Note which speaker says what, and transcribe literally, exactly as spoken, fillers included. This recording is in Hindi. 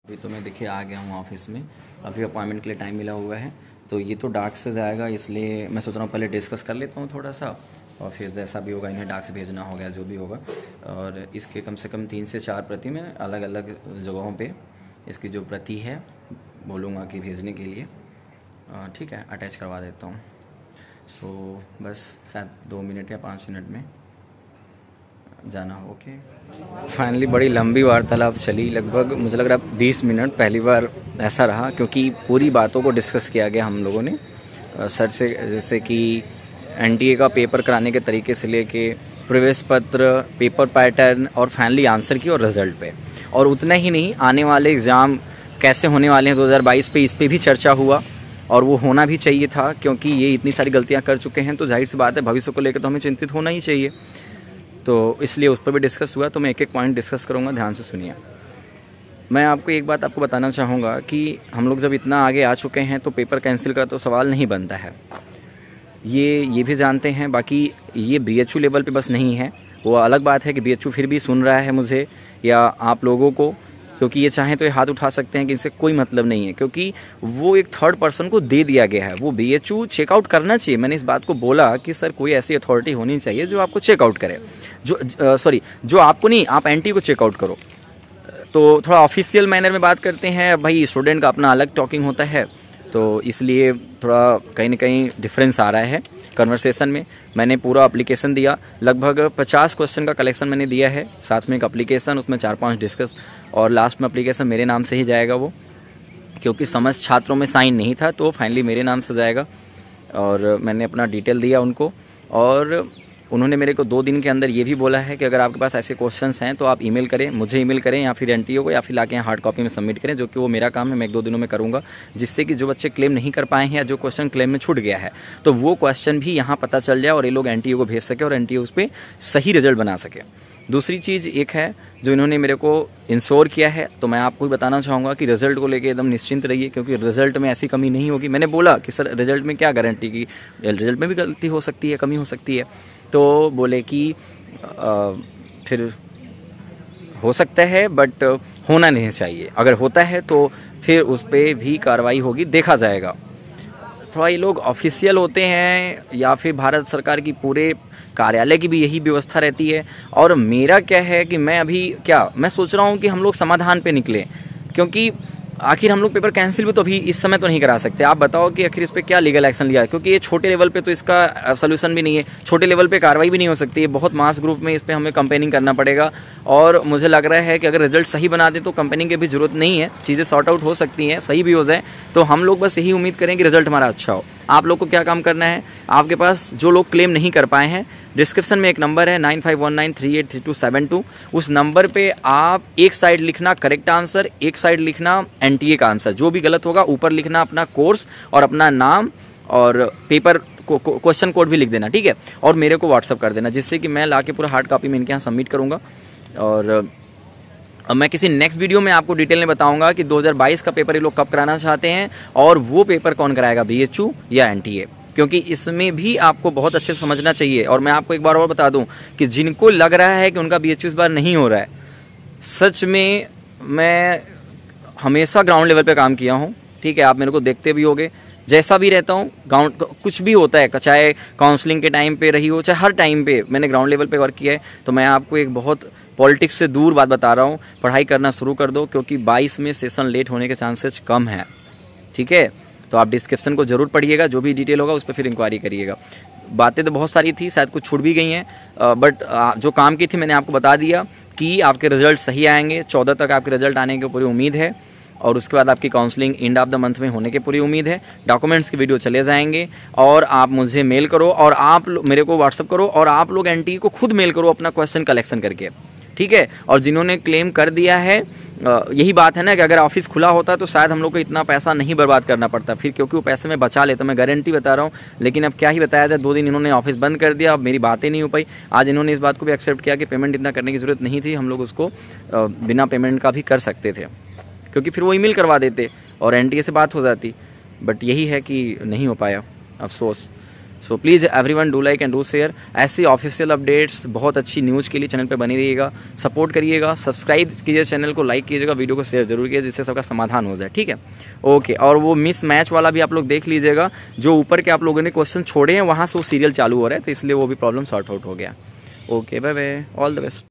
Speaker 1: अभी तो मैं देखिए आ गया हूँ ऑफिस में। अभी अपॉइंटमेंट के लिए टाइम मिला हुआ है, तो ये तो डाक से जाएगा, इसलिए मैं सोच रहा हूँ पहले डिस्कस कर लेता हूँ थोड़ा सा, और फिर जैसा भी होगा इन्हें डाक से भेजना होगा जो भी होगा। और इसके कम से कम तीन से चार प्रति मैं अलग अलग जगहों पे इसकी जो प्रति है बोलूँगा कि भेजने के लिए, ठीक है, अटैच करवा देता हूँ। सो बस शायद दो मिनट या पाँच मिनट में जाना हो। ओके, फाइनली बड़ी लंबी वार्तालाप चली, लगभग मुझे लग रहा है बीस मिनट। पहली बार ऐसा रहा क्योंकि पूरी बातों को डिस्कस किया गया हम लोगों ने सर से, जैसे कि एनटीए का पेपर कराने के तरीके से लेके प्रवेश पत्र, पेपर पैटर्न और फाइनली आंसर की और रिजल्ट पे। और उतना ही नहीं, आने वाले एग्ज़ाम कैसे होने वाले हैं दो हज़ार बाईस पे, इस पर भी चर्चा हुआ और वो होना भी चाहिए था क्योंकि ये इतनी सारी गलतियाँ कर चुके हैं, तो जाहिर सी बात है भविष्य को लेकर तो हमें चिंतित होना ही चाहिए। तो इसलिए उस पर भी डिस्कस हुआ, तो मैं एक एक पॉइंट डिस्कस करूंगा, ध्यान से सुनिए। मैं आपको एक बात आपको बताना चाहूँगा कि हम लोग जब इतना आगे आ चुके हैं तो पेपर कैंसिल का तो सवाल नहीं बनता है, ये ये भी जानते हैं। बाकी ये बीएचयू लेवल पे बस नहीं है, वो अलग बात है कि बीएचयू फिर भी सुन रहा है मुझे या आप लोगों को, क्योंकि ये चाहें तो ये हाथ उठा सकते हैं कि इससे कोई मतलब नहीं है, क्योंकि वो एक थर्ड पर्सन को दे दिया गया है। वो बीएचयू चेकआउट करना चाहिए। मैंने इस बात को बोला कि सर कोई ऐसी अथॉरिटी होनी चाहिए जो आपको चेकआउट करे, जो सॉरी जो आपको नहीं, आप एंटी को चेकआउट करो। तो थोड़ा ऑफिशियल मैनर में बात करते हैं, भाई स्टूडेंट का अपना अलग टॉकिंग होता है, तो इसलिए थोड़ा कहीं ना कहीं डिफरेंस आ रहा है कन्वर्सेशन में। मैंने पूरा एप्लीकेशन दिया, लगभग पचास क्वेश्चन का कलेक्शन मैंने दिया है, साथ में एक एप्लीकेशन, उसमें चार पांच डिस्कस, और लास्ट में एप्लीकेशन मेरे नाम से ही जाएगा वो, क्योंकि समस्त छात्रों में साइन नहीं था तो फाइनली मेरे नाम से जाएगा। और मैंने अपना डिटेल दिया उनको, और उन्होंने मेरे को दो दिन के अंदर ये भी बोला है कि अगर आपके पास ऐसे क्वेश्चंस हैं तो आप ईमेल करें, मुझे ईमेल करें या फिर एनटीओ को, या फिर लाके हार्ड कॉपी में सबमिट करें, जो कि वो मेरा काम है, मैं एक दो दिनों में करूंगा, जिससे कि जो बच्चे क्लेम नहीं कर पाए हैं या जो क्वेश्चन क्लेम में छूट गया है तो वो क्वेश्चन भी यहाँ पता चल जाए और ये लोग एनटीओ को भेज सके और एनटीओ उस पर सही रिजल्ट बना सके। दूसरी चीज़ एक है जो इन्होंने मेरे को इंश्योर किया है, तो मैं आपको भी बताना चाहूँगा कि रिजल्ट को लेके एकदम निश्चिंत रहिए, क्योंकि रिजल्ट में ऐसी कमी नहीं होगी। मैंने बोला कि सर रिजल्ट में क्या गारंटी की, रिजल्ट में भी गलती हो सकती है, कमी हो सकती है, तो बोले कि आ, फिर हो सकता है बट होना नहीं चाहिए, अगर होता है तो फिर उस पर भी कार्रवाई होगी, देखा जाएगा। थोड़ा ये लोग ऑफिशियल होते हैं या फिर भारत सरकार की पूरे कार्यालय की भी यही व्यवस्था रहती है। और मेरा क्या है कि मैं अभी क्या मैं सोच रहा हूँ कि हम लोग समाधान पे निकले, क्योंकि आखिर हम लोग पेपर कैंसिल भी तो अभी इस समय तो नहीं करा सकते। आप बताओ कि आखिर इस पे क्या लीगल एक्शन लिया है, क्योंकि ये छोटे लेवल पे तो इसका सोल्यूशन भी नहीं है, छोटे लेवल पे कार्रवाई भी नहीं हो सकती है, बहुत मास ग्रुप में इस पे हमें कंपेनिंग करना पड़ेगा। और मुझे लग रहा है कि अगर रिजल्ट सही बना दे तो कंपेनिंग की भी जरूरत नहीं है, चीज़ें सॉर्ट आउट हो सकती हैं, सही भी हो जाए। तो हम लोग बस यही उम्मीद करें कि रिजल्ट हमारा अच्छा हो। आप लोग को क्या काम करना है, आपके पास जो लोग क्लेम नहीं कर पाए हैं, डिस्क्रिप्शन में एक नंबर है nine five one nine three eight three two seven two, उस नंबर पे आप एक साइड लिखना करेक्ट आंसर, एक साइड लिखना एनटीए का आंसर, जो भी गलत होगा ऊपर लिखना अपना कोर्स और अपना नाम और पेपर क्वेश्चन कोड भी लिख देना, ठीक है, और मेरे को व्हाट्सअप कर देना, जिससे कि मैं लाके पूरा हार्ड कॉपी में इनके यहाँ सबमिट करूँगा। और अब मैं किसी नेक्स्ट वीडियो में आपको डिटेल में बताऊंगा कि दो हज़ार बाईस का पेपर ये लोग कब कराना चाहते हैं और वो पेपर कौन कराएगा, बीएचयू या एनटीए, क्योंकि इसमें भी आपको बहुत अच्छे से समझना चाहिए। और मैं आपको एक बार और बता दूं कि जिनको लग रहा है कि उनका बीएचयू इस बार नहीं हो रहा है, सच में मैं हमेशा ग्राउंड लेवल पे काम किया हूँ, ठीक है, आप मेरे को देखते भी होगे, जैसा भी रहता हूँ, ग्राउंड कुछ भी होता है, चाहे काउंसलिंग के टाइम पे रही हो, चाहे हर टाइम पे मैंने ग्राउंड लेवल पे वर्क किया है। तो मैं आपको एक बहुत पॉलिटिक्स से दूर बात बता रहा हूँ, पढ़ाई करना शुरू कर दो, क्योंकि बाईस में सेशन लेट होने के चांसेस कम है, ठीक है। तो आप डिस्क्रिप्शन को जरूर पढ़िएगा, जो भी डिटेल होगा उस पर फिर इंक्वायरी करिएगा। बातें तो बहुत सारी थी, शायद कुछ छूट भी गई हैं, बट जो काम की थी मैंने आपको बता दिया कि आपके रिजल्ट सही आएंगे। चौदह तक आपके रिजल्ट आने की पूरी उम्मीद है, और उसके बाद आपकी counselling end of the month में होने की पूरी उम्मीद है। डॉक्यूमेंट्स की वीडियो चले जाएंगे, और आप मुझे मेल करो और आप मेरे को व्हाट्सअप करो, और आप लोग एनटीए को खुद मेल करो अपना क्वेश्चन कलेक्शन करके, ठीक है। और जिन्होंने क्लेम कर दिया है, यही बात है ना कि अगर ऑफिस खुला होता तो शायद हम लोग को इतना पैसा नहीं बर्बाद करना पड़ता फिर, क्योंकि वो पैसे में बचा लेता, मैं गारंटी बता रहा हूँ। लेकिन अब क्या ही बताया जाए, दो दिन इन्होंने ऑफिस बंद कर दिया, अब मेरी बातें नहीं हो पाई। आज इन्होंने इस बात को भी एक्सेप्ट किया कि पेमेंट इतना करने की जरूरत नहीं थी, हम लोग उसको बिना पेमेंट का भी कर सकते थे, क्योंकि फिर वो ईमेल करवा देते और एनटीए से बात हो जाती। बट यही है कि नहीं हो पाया, अफसोस। So please everyone do like and do share. ऐसी ऑफिशियल अपडेट्स, बहुत अच्छी न्यूज़ के लिए चैनल पे बनी रहिएगा, सपोर्ट करिएगा, सब्सक्राइब कीजिए चैनल को, लाइक कीजिएगा, वीडियो को शेयर जरूर कीजिए जिससे सबका समाधान हो जाए, ठीक है। ओके, और वो मिस मैच वाला भी आप लोग देख लीजिएगा, जो ऊपर के आप लोगों ने क्वेश्चन छोड़े हैं वहाँ से वो सीरियल चालू हो रहा है, तो इसलिए वो भी प्रॉब्लम सॉर्ट आउट हो गया। Okay, bye bye, all the best.